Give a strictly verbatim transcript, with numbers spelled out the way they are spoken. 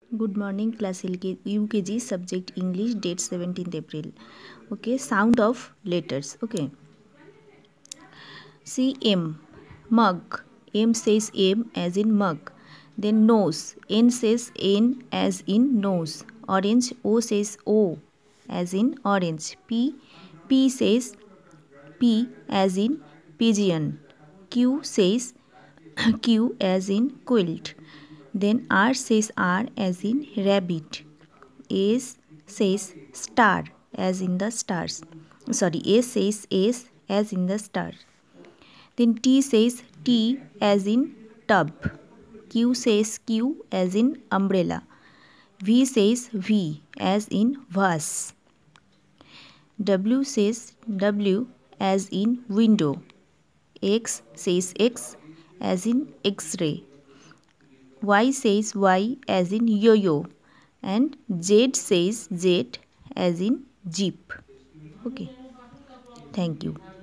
Good morning, class U K G, subject English, date seventeenth April. Okay, sound of letters. Okay, see M, mug. M says M as in mug. Then nose. N says N as in nose. Orange. O says O as in orange. P. P says P as in pigeon. Q says Q as in quilt. Then R says R as in rabbit. S says star as in the stars. Sorry, S says S as in the star. Then T says T as in tub. Q says Q as in umbrella. V says V as in vase. W says W as in window. X says X as in X-ray. Y says Y as in yo-yo. And Z says Z as in jeep. Okay. Thank you.